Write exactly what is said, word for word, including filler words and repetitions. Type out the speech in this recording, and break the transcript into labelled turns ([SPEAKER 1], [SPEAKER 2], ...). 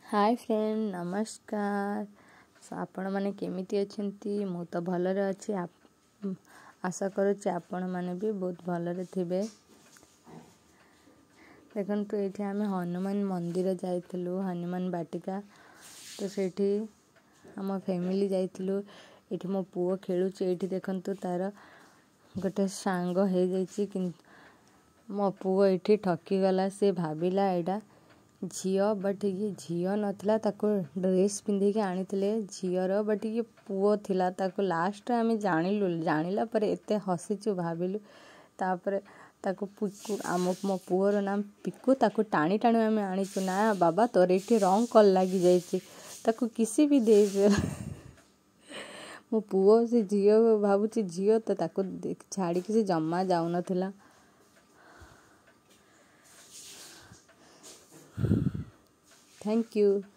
[SPEAKER 1] Hi friend नमस्कार। सो आपण माने केमिति अछंती मु तो भलरे अछि। आशा करूछि आपण माने भी बहुत भलरे थिबे। देखंतु एठी आमे हनुमान मंदिर जाइतलु हनुमान बाटिका। तो सेठी हम फैमिली जाइतलु। एठी मो पुओ खेलुछि। एठी देखंतु तार गोटे सांग हे जाइछि कि मो पुओ एठी ठकी गला। से भाबिला एडा झियो बट ये झियो नथला ताको ड्रेस पिंधे के आनितले झियोर बट ये पुओ थिला। ताको लास्ट आमे जानिलु जानिला पर एते हसिचु भाबिलु। तापर ताको पिकु आम मो पुओर नाम पिकु। ताको टाणी टाणी आमे आनिचु ना बाबा तोर एठी रंग कल लागी जाइछि ताको किसी भी दे मो पुओ से झियो भाबुछि झियो तो ताको छाड़ी के से जम्मा जाउ नथिला। Thank you.